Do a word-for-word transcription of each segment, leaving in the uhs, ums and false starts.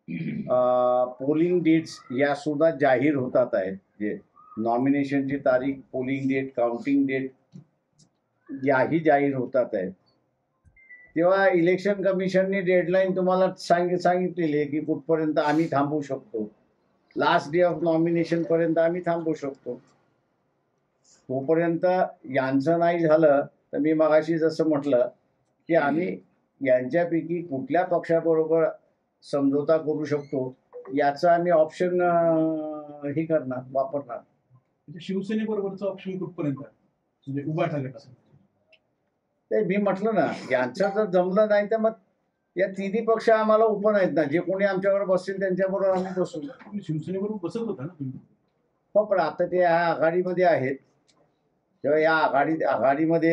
Polling dates या सुद्धा जाहीर होतात आहेत. जे नॉमिनेशनची तारीख, पोलिंग डेट, काउंटिंग डेट याही जाहीर होतात आहेत. तेव्हा इलेक्शन कमिशनने डेडलाईन तुम्हाला सांग सांगितलेली आहे की कुठपर्यंत आम्ही थांबवू शकतो. लास्ट डे ऑफ नॉमिनेशन पर्यंत आम्ही थांबवू शकतो. तोपर्यंत यांचं नाही झालं तर मी मगाशी जसं म्हटलं की आम्ही यांच्यापैकी कुठल्या पक्षाबरोबर समझोता करू शकतो याचा आम्ही ऑप्शन हे करणार, वापरणार. म्हणजे शिवसेनेबरोबरचा ऑप्शन कुठपर्यंत आहे, म्हणजे उभा ठाकरे असं ते मी म्हटलं ना, यांचं जर जमलं नाही तर मग या तिन्ही पक्ष आम्हाला ओपन आहेत ना. जे कोणी आमच्याबरोबर बसतील त्यांच्याबरोबर आम्ही बसू. शिवसेनेबरोबर बसत होता ना तुम्ही? हो, पण आता ते या आघाडीमध्ये आहेत. तेव्हा या आघाडी आघाडीमध्ये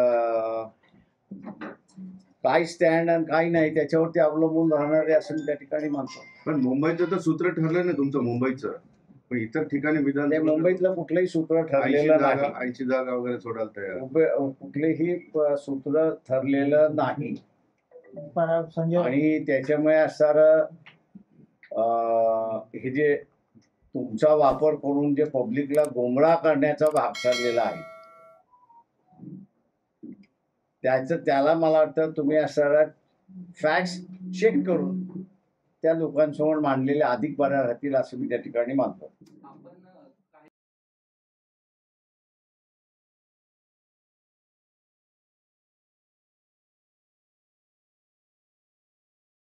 काय स्टँड आणि काही नाही त्याच्यावरती अवलंबून राहणारे असं मी त्या ठिकाणी मानतो. पण मुंबईचं तर सूत्र ठरलं ना तुमचं, मुंबईचं. पण इतर ठिकाणी विधान मुंबईतलं कुठलंही सूत्र ठरलेलं नाही. ऐंशी जागा वगैरे सोडायला तयार, कुठलेही सूत्र ठरलेलं नाही. आणि त्याच्यामुळे असणारं हे जे तुमचा वापर करून जे पब्लिकला गोमराह करण्याचा भाग ठरलेला आहे, त्याचं त्याला मला वाटतं तुम्ही असणारा फॅक्ट्स चेक करून त्या लोकांसमोर मांडलेले अधिक बऱ्या राहतील असं मी त्या ठिकाणी मानतो.